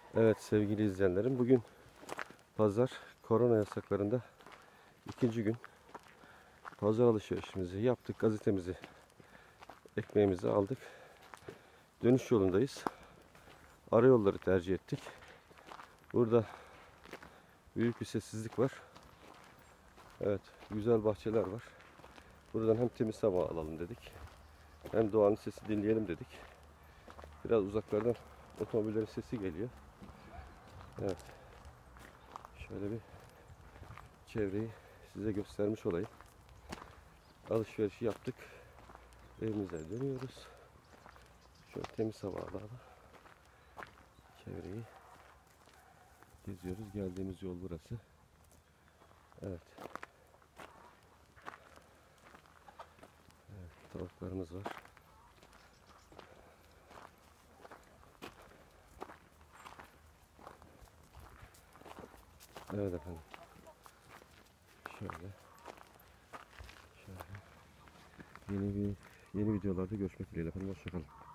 Evet sevgili izleyenlerim, bugün pazar, korona yasaklarında ikinci gün. Pazar alışverişimizi yaptık, gazetemizi, ekmeğimizi aldık. Dönüş yolundayız. Arayolları tercih ettik. Burada büyük bir sessizlik var. Evet, güzel bahçeler var. Buradan hem temiz hava alalım dedik, hem doğanın sesi dinleyelim dedik. Biraz uzaklardan otomobillerin sesi geliyor. Evet, şöyle bir çevreyi size göstermiş olayım. Alışverişi yaptık. Evimize dönüyoruz. Şöyle temiz hava alalım. Çevreyi geziyoruz. Geldiğimiz yol burası. Evet. Evet, tavuklarımız var. Evet efendim. Şöyle. Yeni videolarda görüşmek dileğiyle efendim. Hoşçakalın.